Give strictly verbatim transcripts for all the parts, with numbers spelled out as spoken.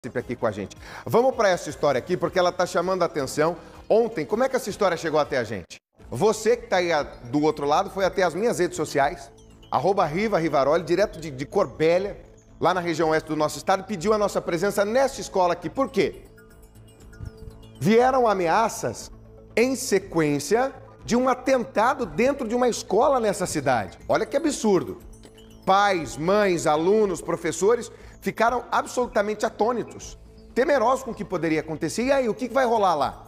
Participe aqui com a gente. Vamos para essa história aqui, porque ela está chamando a atenção. Ontem, como é que essa história chegou até a gente? Você que está aí do outro lado foi até as minhas redes sociais, arroba Riva Rivaroli, direto de, de Corbélia, lá na região oeste do nosso estado, pediu a nossa presença nessa escola aqui. Por quê? Vieram ameaças em sequência de um atentado dentro de uma escola nessa cidade. Olha que absurdo. Pais, mães, alunos, professores ficaram absolutamente atônitos, temerosos com o que poderia acontecer. E aí, o que vai rolar lá?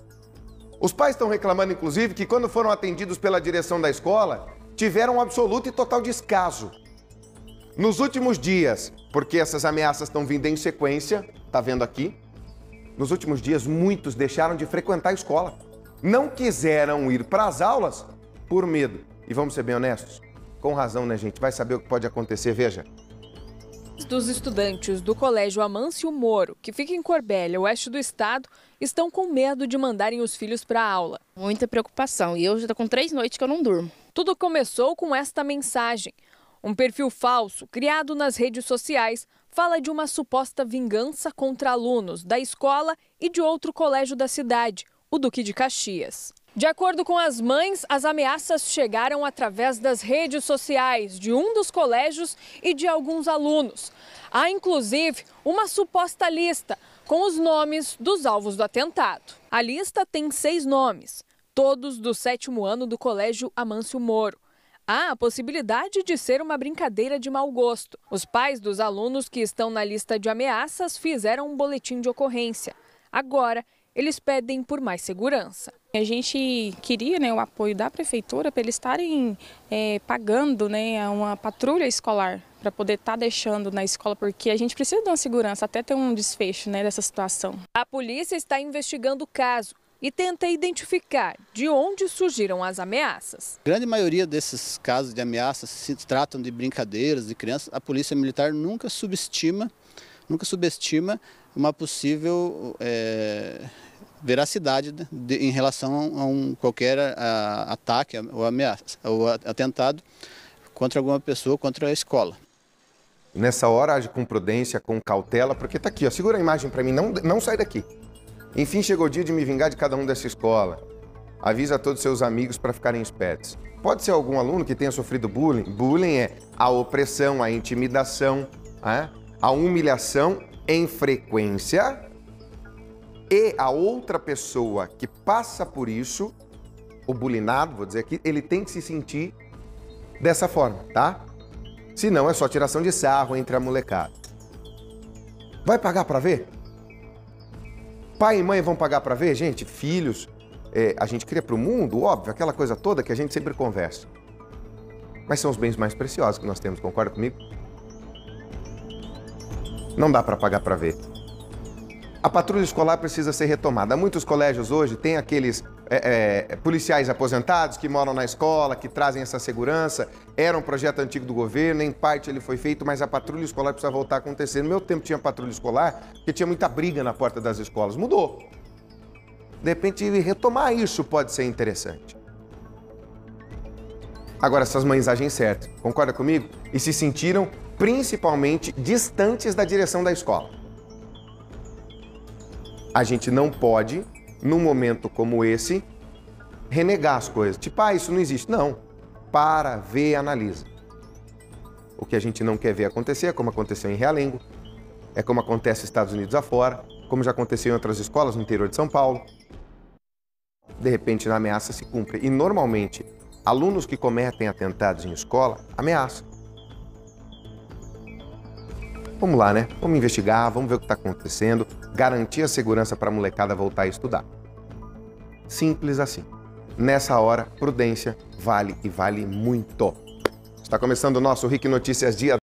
Os pais estão reclamando, inclusive, que quando foram atendidos pela direção da escola, tiveram um absoluto e total descaso. Nos últimos dias, porque essas ameaças estão vindo em sequência, tá vendo aqui? Nos últimos dias, muitos deixaram de frequentar a escola. Não quiseram ir para as aulas por medo. E vamos ser bem honestos? Com razão, né, gente? Vai saber o que pode acontecer, veja. Dos estudantes do Colégio Amâncio Moro, que fica em Corbélia, oeste do estado, estão com medo de mandarem os filhos para a aula. Muita preocupação, e eu já estou com três noites que eu não durmo. Tudo começou com esta mensagem. Um perfil falso, criado nas redes sociais, fala de uma suposta vingança contra alunos da escola e de outro colégio da cidade, o Duque de Caxias. De acordo com as mães, as ameaças chegaram através das redes sociais de um dos colégios e de alguns alunos. Há, inclusive, uma suposta lista com os nomes dos alvos do atentado. A lista tem seis nomes, todos do sétimo ano do Colégio Amâncio Moro. Há a possibilidade de ser uma brincadeira de mau gosto. Os pais dos alunos que estão na lista de ameaças fizeram um boletim de ocorrência. Agora, eles pedem por mais segurança. A gente queria, né, o apoio da prefeitura para eles estarem é, pagando, né, uma patrulha escolar para poder estar tá deixando na escola, porque a gente precisa de uma segurança até ter um desfecho, né, dessa situação. A polícia está investigando o caso e tenta identificar de onde surgiram as ameaças. A grande maioria desses casos de ameaças se tratam de brincadeiras de crianças. A polícia militar nunca subestima, nunca subestima uma possível é, veracidade de, de, em relação a um qualquer a, ataque ou ameaça, ou atentado contra alguma pessoa, contra a escola. Nessa hora, age com prudência, com cautela, porque tá aqui, ó, segura a imagem para mim, não, não sai daqui. Enfim, chegou o dia de me vingar de cada um dessa escola. Avisa todos os seus amigos para ficarem espertos. Pode ser algum aluno que tenha sofrido bullying. Bullying é a opressão, a intimidação, é? a humilhação em frequência, e a outra pessoa que passa por isso, o bulinado, vou dizer aqui, ele tem que se sentir dessa forma, tá? Senão é só tiração de sarro entre a molecada. Vai pagar para ver? Pai e mãe vão pagar para ver? Gente, filhos, é, a gente cria para o mundo, óbvio, aquela coisa toda que a gente sempre conversa. Mas são os bens mais preciosos que nós temos, concorda comigo? Não dá para pagar para ver. A patrulha escolar precisa ser retomada. Muitos colégios hoje têm aqueles é, é, policiais aposentados que moram na escola, que trazem essa segurança. Era um projeto antigo do governo, em parte ele foi feito, mas a patrulha escolar precisa voltar a acontecer. No meu tempo tinha patrulha escolar, porque tinha muita briga na porta das escolas. Mudou. De repente, retomar isso pode ser interessante. Agora, essas mães agem certo, concorda comigo? E se sentiram principalmente distantes da direção da escola. A gente não pode, num momento como esse, renegar as coisas. Tipo, ah, isso não existe. Não. Para, vê e analisa. O que a gente não quer ver acontecer é como aconteceu em Realengo, é como acontece nos Estados Unidos afora, como já aconteceu em outras escolas no interior de São Paulo. De repente, na ameaça se cumpre. E, normalmente, alunos que cometem atentados em escola ameaçam. Vamos lá, né? Vamos investigar, vamos ver o que está acontecendo, garantir a segurança para a molecada voltar a estudar. Simples assim. Nessa hora, prudência vale e vale muito. Está começando o nosso R I C Notícias Dia